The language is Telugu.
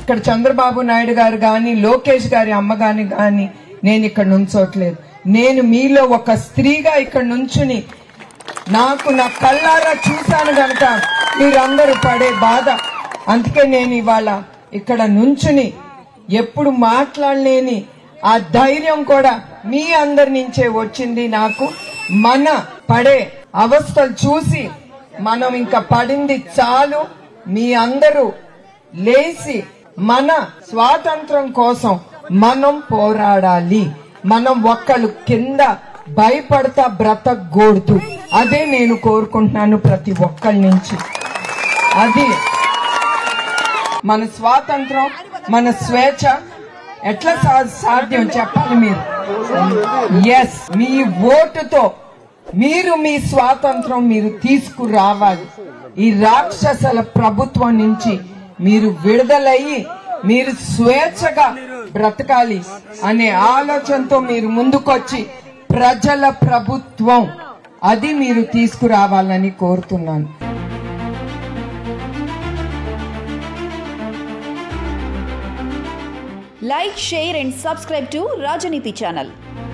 ఇక్కడ చంద్రబాబు నాయుడు గారు గాని లోకేష్ గారి అమ్మ గాని నేను ఇక్కడ నుంచోట్లేదు. నేను మీలో ఒక స్త్రీగా ఇక్కడ నుంచుని నాకు నా కళ్ళారా చూశాను గనక మీరందరూ పడే బాధ, అందుకే నేను ఇవాళ ఇక్కడ నుంచుని ఎప్పుడు మాట్లాడలేని ఆ ధైర్యం కూడా మీ అందరి నుంచే వచ్చింది నాకు. మన పడే అవస్థలు చూసి మనం ఇంకా పడింది చాలు, మీ అందరూ లేచి మన స్వాతంత్రం కోసం మనం పోరాడాలి. మనం ఒక్కళ్ళు కింద భయపడతా బ్రతకూడదు. అదే నేను కోరుకుంటున్నాను ప్రతి ఒక్కరి నుంచి. అది మన స్వాతంత్రం, మన స్వేచ్ఛ ఎట్లా సాధ్యం చెప్పాలి మీరు. ఎస్, మీ ఓటుతో మీరు మీ స్వాతంత్రం మీరు తీసుకురావాలి. ఈ రాక్షసుల ప్రభుత్వం నుంచి మీరు విడుదలయ్యి మీరు స్వేచ్ఛగా బ్రతకాలి అనే ఆలోచనతో మీరు ముందుకొచ్చి ప్రజల ప్రభుత్వం అది మీరు తీసుకురావాలని కోరుతున్నాను. Like, share and subscribe to Rajaniti channel.